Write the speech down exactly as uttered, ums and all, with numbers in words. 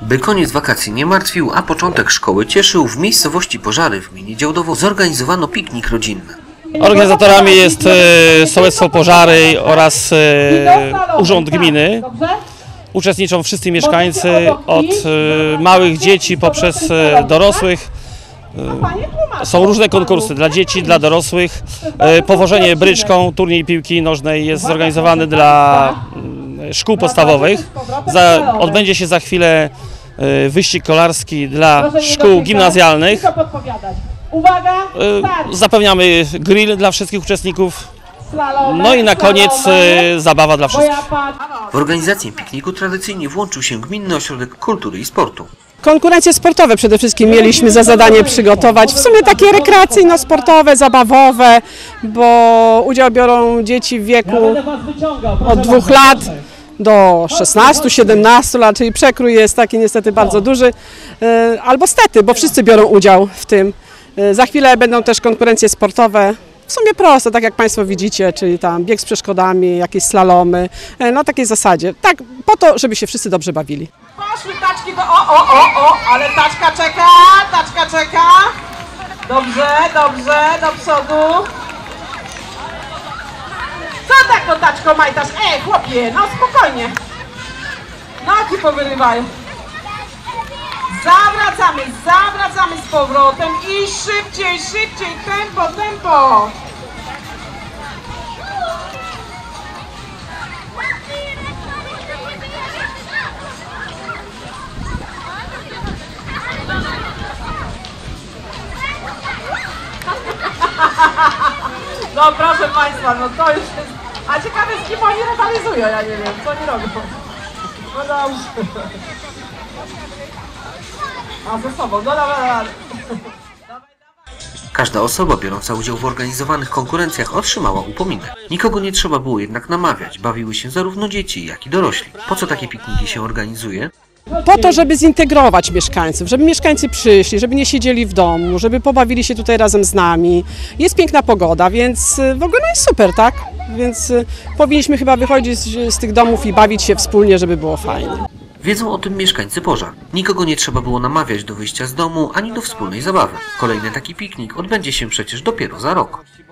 By koniec wakacji nie martwił, a początek szkoły cieszył, w miejscowości Pożary w gminie Działdowo zorganizowano piknik rodzinny. Organizatorami jest e, Sołectwo Pożary oraz e, Urząd Gminy. Uczestniczą wszyscy mieszkańcy, od e, małych dzieci poprzez e, dorosłych. E, są różne konkursy dla dzieci, dla dorosłych. E, powożenie bryczką, turniej piłki nożnej jest zorganizowany dla e, szkół podstawowych. Za, odbędzie się za chwilę e, wyścig kolarski dla szkół gimnazjalnych. Zapewniamy grill dla wszystkich uczestników, no i na koniec zabawa dla wszystkich. W organizację pikniku tradycyjnie włączył się Gminny Ośrodek Kultury i Sportu. Konkurencje sportowe przede wszystkim mieliśmy za zadanie przygotować, w sumie takie rekreacyjno-sportowe, zabawowe, bo udział biorą dzieci w wieku od dwóch lat do szesnastu, siedemnastu lat, czyli przekrój jest taki niestety bardzo duży, albo stety, bo wszyscy biorą udział w tym. Za chwilę będą też konkurencje sportowe, w sumie proste, tak jak Państwo widzicie, czyli tam bieg z przeszkodami, jakieś slalomy, na takiej zasadzie. Tak, po to, żeby się wszyscy dobrze bawili. Poszły taczki do... O, o, o, o, ale taczka czeka, taczka czeka. Dobrze, dobrze, do przodu. Co tak to taczko majtasz? Ej, chłopie, no spokojnie. Nogi powyrywają. Zawracamy, zawracamy z powrotem i szybciej, szybciej, tempo, tempo. No proszę Państwa, no to już jest... A ciekawe z kim oni rywalizują, ja nie wiem, co oni robią. No dobrze. A ze sobą, no dobra, dobra. Każda osoba biorąca udział w organizowanych konkurencjach otrzymała upominek. Nikogo nie trzeba było jednak namawiać, bawiły się zarówno dzieci, jak i dorośli. Po co takie pikniki się organizuje? Po to, żeby zintegrować mieszkańców, żeby mieszkańcy przyszli, żeby nie siedzieli w domu, żeby pobawili się tutaj razem z nami. Jest piękna pogoda, więc w ogóle no jest super, tak? Więc powinniśmy chyba wychodzić z, z tych domów i bawić się wspólnie, żeby było fajnie. Wiedzą o tym mieszkańcy Pożar. Nikogo nie trzeba było namawiać do wyjścia z domu, ani do wspólnej zabawy. Kolejny taki piknik odbędzie się przecież dopiero za rok.